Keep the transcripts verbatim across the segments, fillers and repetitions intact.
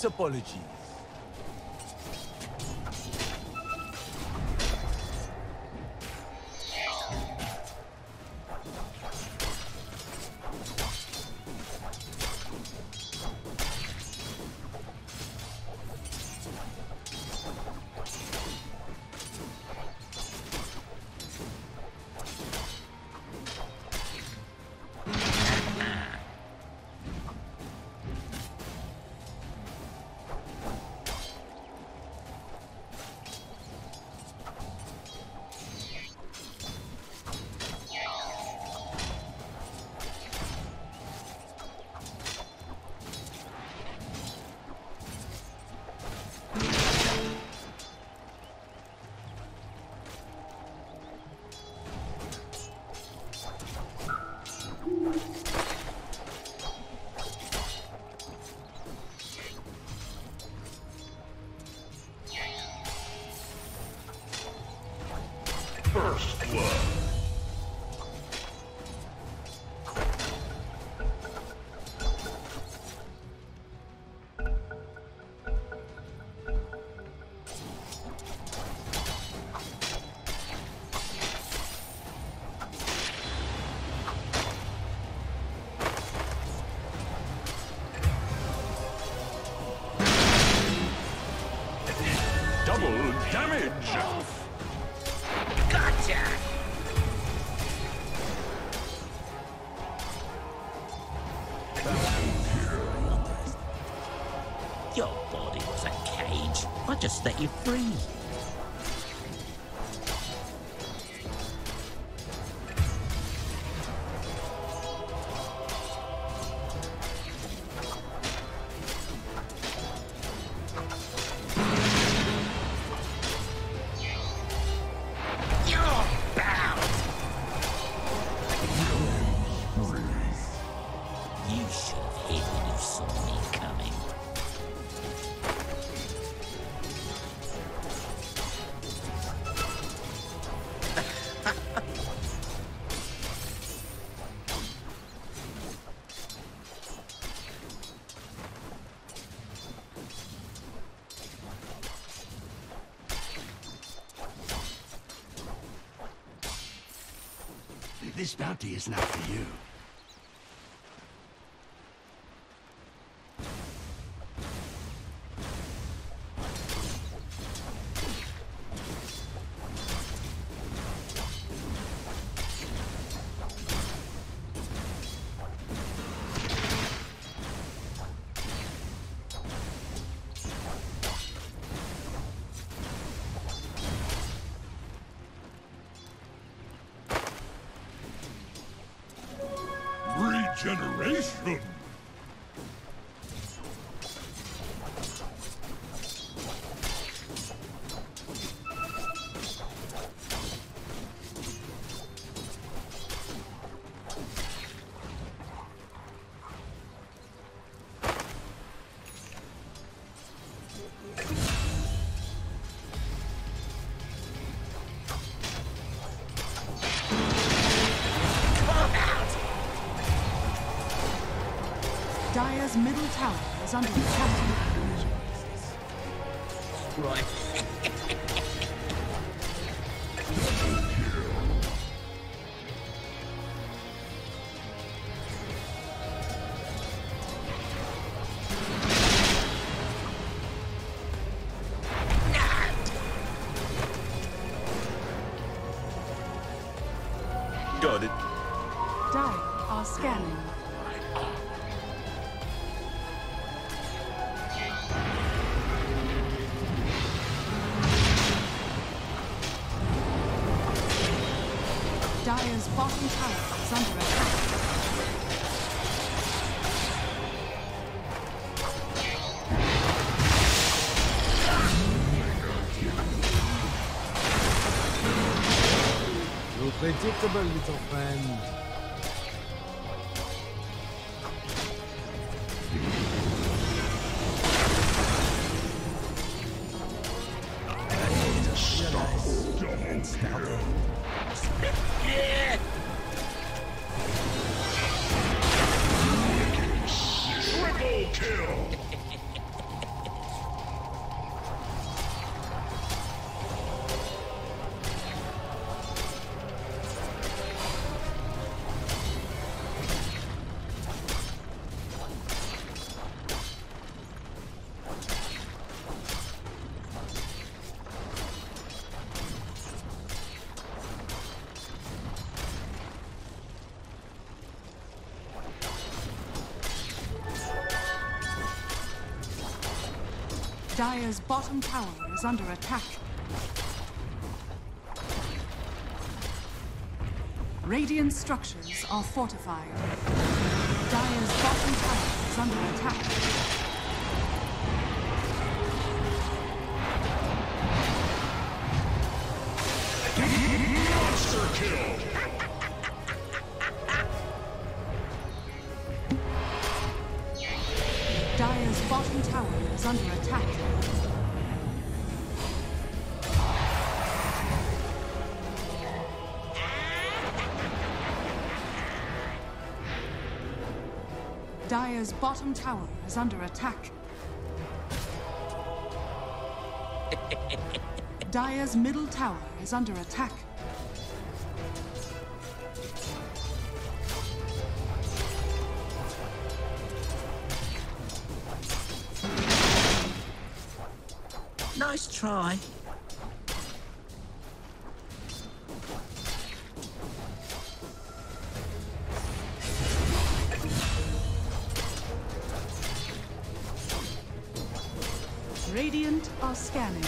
Profuse apologies. First blood. Double damage! Gotcha! Your body was a cage. I just let you free. You should have hid when you saw me coming. This bounty is not for you. Regeneration! Dire's middle tower is under attack. Right. Got it. Dire are scanning. Dire's bottom tower is under attack. You're predictable, little friend. Triple kill! Dire's bottom tower is under attack. Radiant structures are fortified. Dire's bottom tower is under attack. Monster kill! Dire's bottom tower is under attack. Dire's bottom tower is under attack. Dire's middle tower is under attack. Nice try. Radiant are scanning.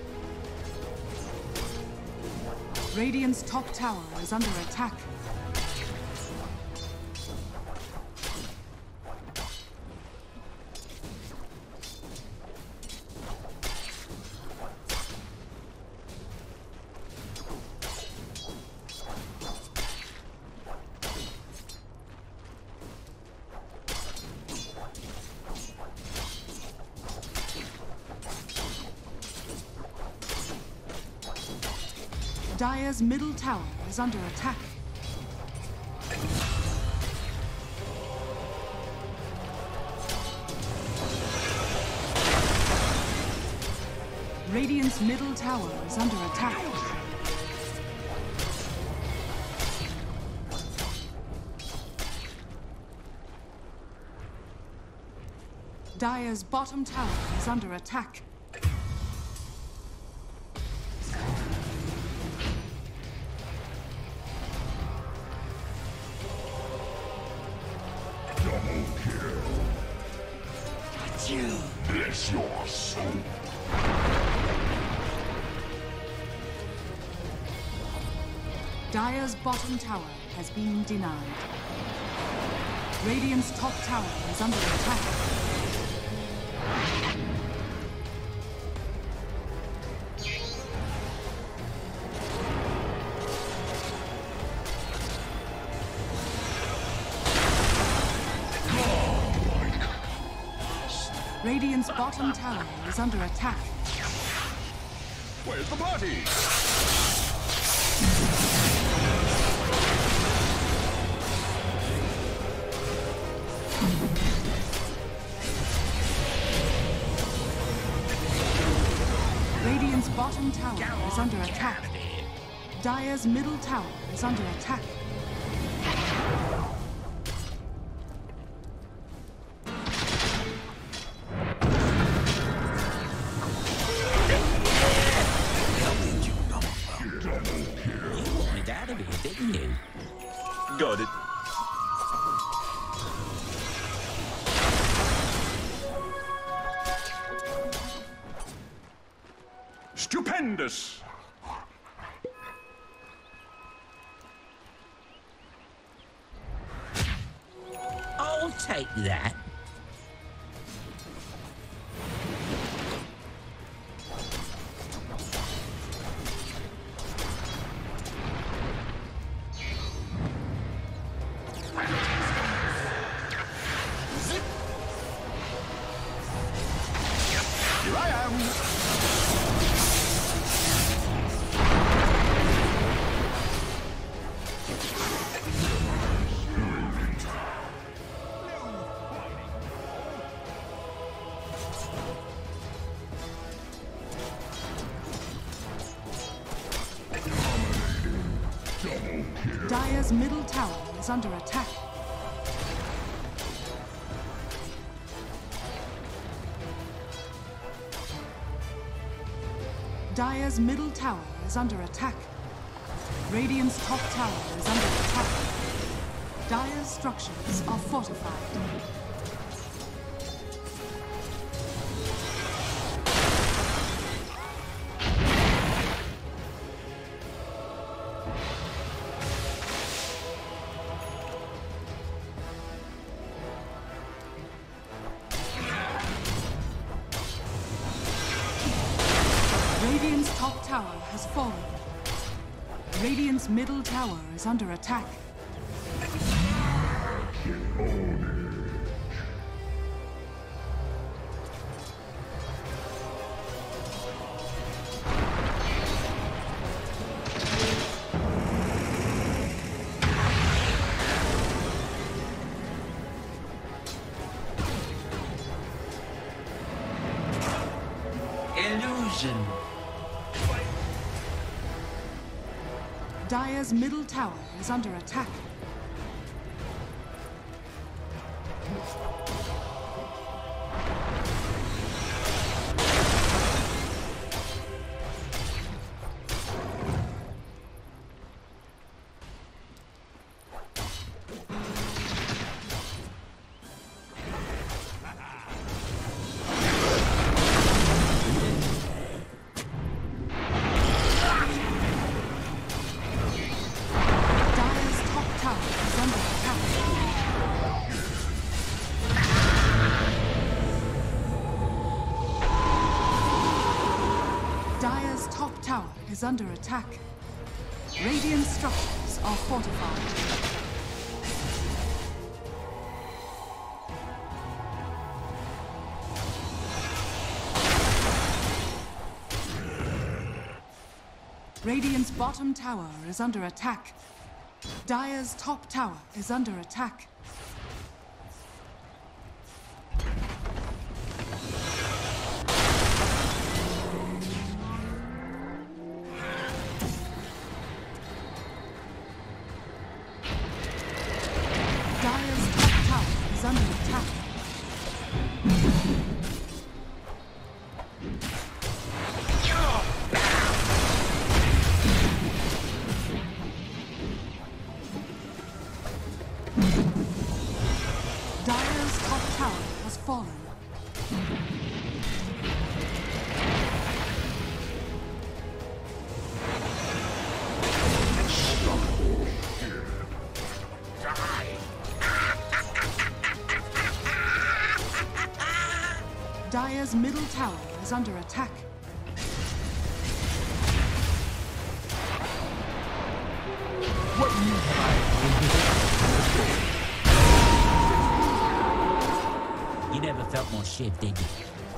Radiant's top tower is under attack. Dire's middle tower is under attack. Radiant's middle tower is under attack. Dire's bottom tower is under attack. Bless your soul. Dire's bottom tower has been denied. Radiant's top tower is under attack. Radiant's bottom tower is under attack. Where's the party? Radiant's bottom tower is under attack. Dire's middle tower is under attack. Got it. Stupendous! I'll take that. Here I am! Dire's middle tower is under attack. Dire's middle tower is under attack. Radiant's top tower is under attack. Dire's structures are fortified. tower has fallen. Radiant's middle tower is under attack. Illusion. Dire's middle tower is under attack. Dire's top tower is under attack. Radiant structures are fortified. Radiant's bottom tower is under attack. Dire's top tower is under attack. Dire's top tower is under attack. Dire's top tower has fallen. Dire's middle tower is under attack. What need have I? You never felt more shit, did you?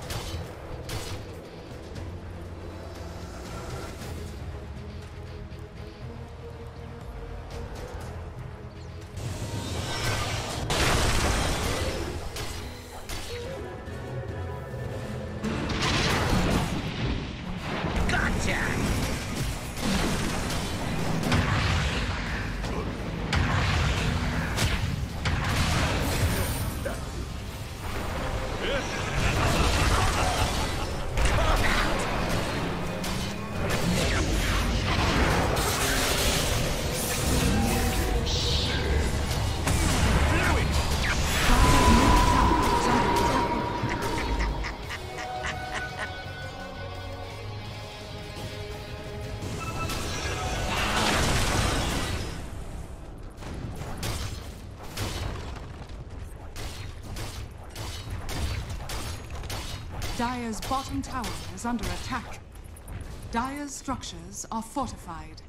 Dire's bottom tower is under attack. Dire's structures are fortified.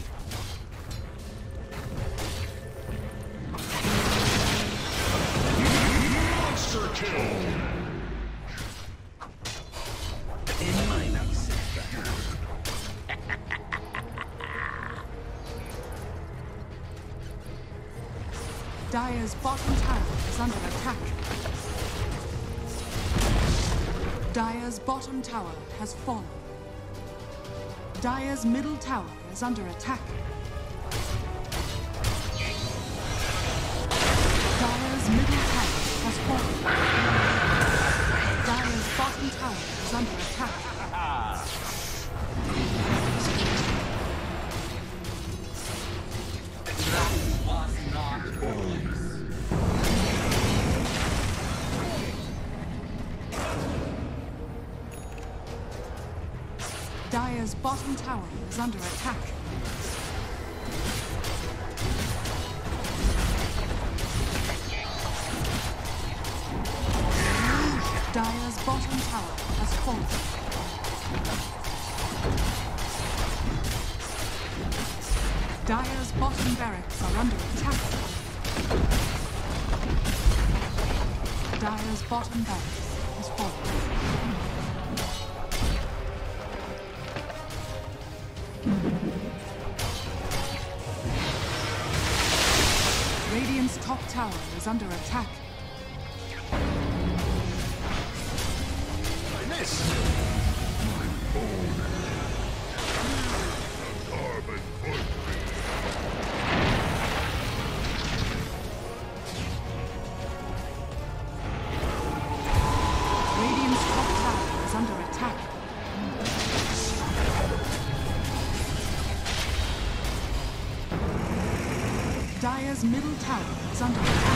Monster kill! In my nice. Dire's bottom tower is under attack. Dire's bottom tower has fallen. Dire's middle tower is under attack. Dire's middle tower has fallen. Dire's bottom tower is under attack. Dire's bottom tower is under attack. Dire's bottom tower has fallen. bottom barracks are under attack. Dire's bottom barracks has fallen. Radiant's top tower is under attack. I missed. Carbon footprint. Radiant's top tower is under attack. Dire's middle tower is under attack.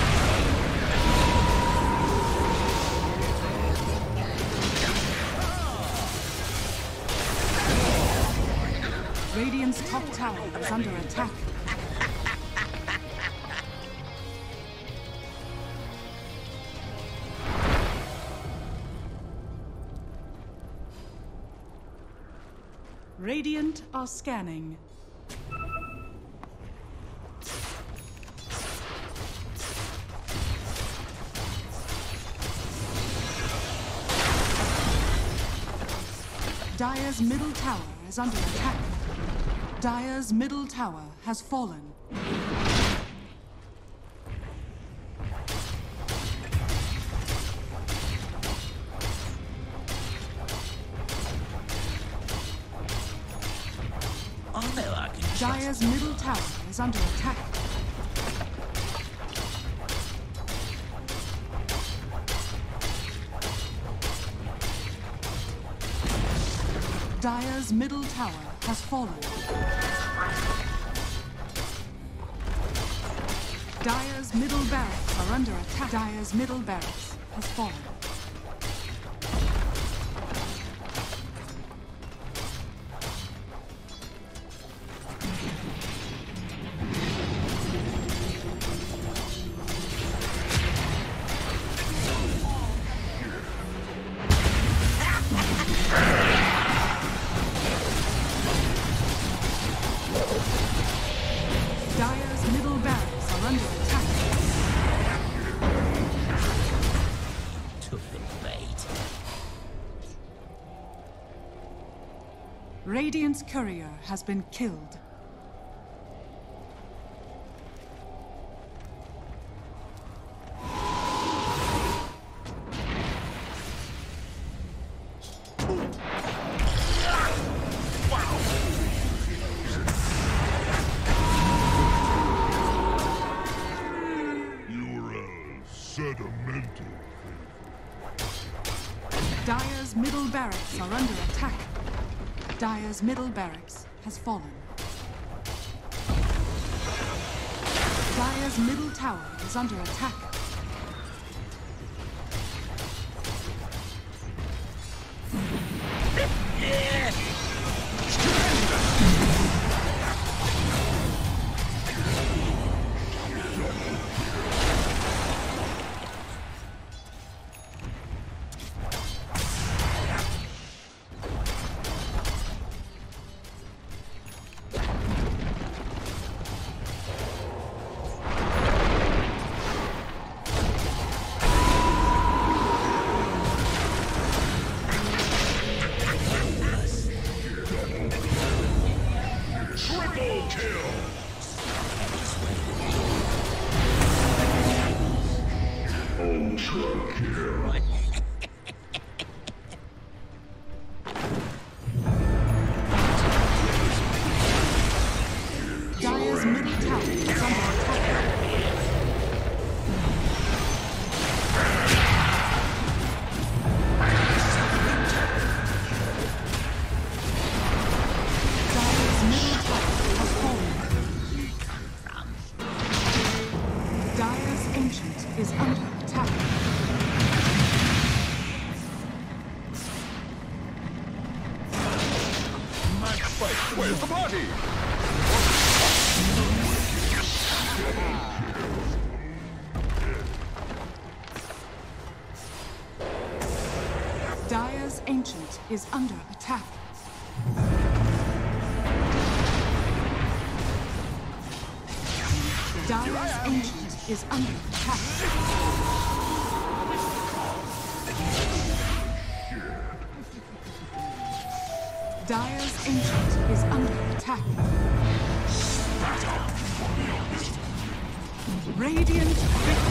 Radiant's top tower is under attack. Radiant are scanning. Dire's middle tower is under attack. Dire's middle tower has fallen. I know I can trust Dire's middle tower is under attack. Dire's middle tower has fallen. Dire's middle barracks are under attack. Dire's middle barracks has fallen. Dire's middle barracks are under attack. took the bait. Radiant's courier has been killed. Sedimental. Dire's middle barracks are under attack. Dire's middle barracks has fallen. Dire's middle tower is under attack. Dire's middle tower is under attack. Dire's middle tower has fallen. Dire's ancient is under attack. Match fight. Where's the party? Dire's ancient is under attack. Dire's Ancient is under attack. Dire's Ancient is under attack. Radiant victory.